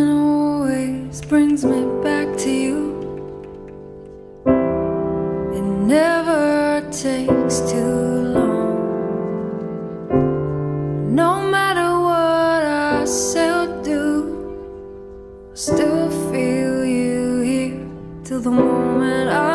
Something always brings me back to you. It never takes too long. No matter what I say or do, I still feel you here till the moment I